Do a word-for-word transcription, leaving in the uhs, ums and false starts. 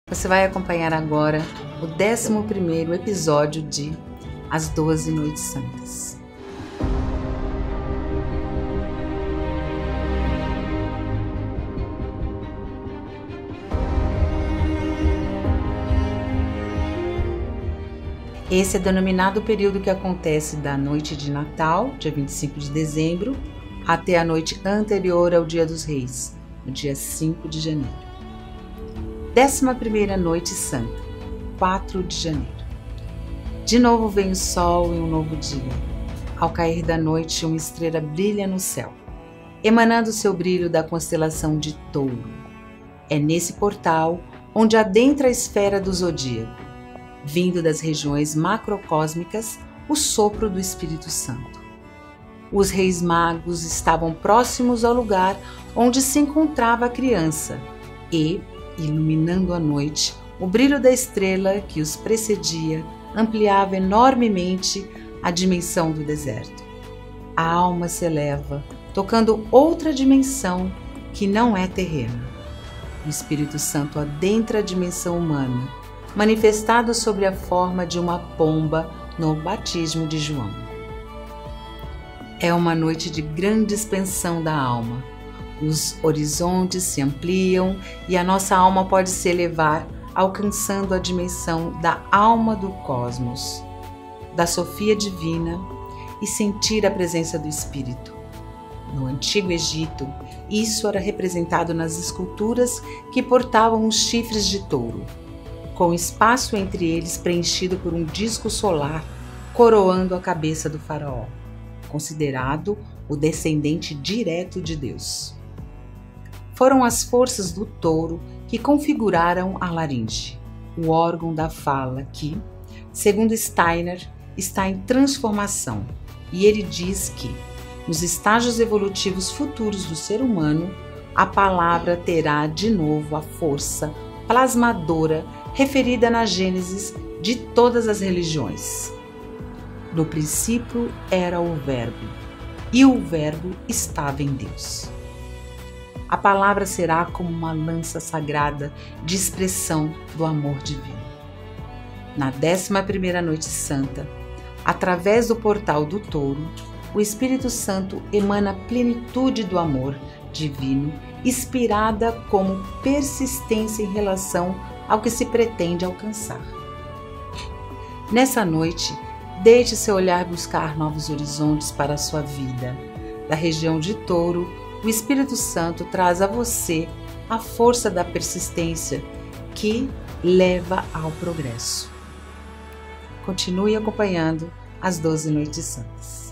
Você vai acompanhar agora o décimo primeiro episódio de As Doze Noites Santas. Esse é denominado o período que acontece da noite de Natal, dia vinte e cinco de dezembro, até a noite anterior ao Dia dos Reis, no dia cinco de janeiro. Décima primeira Noite Santa, quatro de janeiro. De novo vem o sol em um novo dia. Ao cair da noite, uma estrela brilha no céu, emanando seu brilho da constelação de Touro. É nesse portal onde adentra a esfera do zodíaco, vindo das regiões macrocósmicas, o sopro do Espírito Santo. Os reis magos estavam próximos ao lugar onde se encontrava a criança e, iluminando a noite, o brilho da estrela que os precedia ampliava enormemente a dimensão do deserto. A alma se eleva, tocando outra dimensão que não é terrena. O Espírito Santo adentra a dimensão humana, manifestado sob a forma de uma pomba no batismo de João. É uma noite de grande expansão da alma. Os horizontes se ampliam e a nossa alma pode se elevar, alcançando a dimensão da alma do cosmos, da Sofia divina, e sentir a presença do Espírito. No Antigo Egito, isso era representado nas esculturas que portavam os chifres de touro, com espaço entre eles preenchido por um disco solar coroando a cabeça do faraó, considerado o descendente direto de Deus. Foram as forças do touro que configuraram a laringe, o órgão da fala que, segundo Steiner, está em transformação, e ele diz que, nos estágios evolutivos futuros do ser humano, a palavra terá de novo a força plasmadora referida na Gênesis de todas as religiões. No princípio era o Verbo, e o Verbo estava em Deus. A palavra será como uma lança sagrada de expressão do amor divino. Na décima primeira Noite Santa, através do portal do touro, o Espírito Santo emana a plenitude do amor divino, inspirada como persistência em relação ao que se pretende alcançar. Nessa noite, deixe seu olhar buscar novos horizontes para a sua vida. Da região de Touro, o Espírito Santo traz a você a força da persistência que leva ao progresso. Continue acompanhando as Doze Noites Santas.